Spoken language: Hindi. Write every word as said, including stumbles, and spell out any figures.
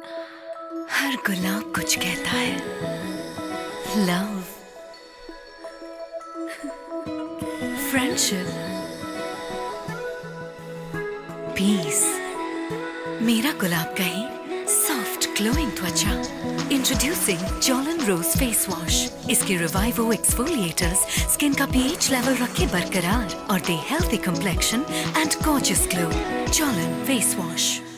हर गुलाब कुछ कहता है। Love, friendship, peace. मेरा गुलाब का ही सॉफ्ट ग्लोइंग त्वचा। Introducing Jolen rose face wash. इसके रिवाइवो एक्सफोलिएटर्स स्किन का पीएच लेवल रखे बरकरार और दे healthy complexion and gorgeous glow. Jolen face wash.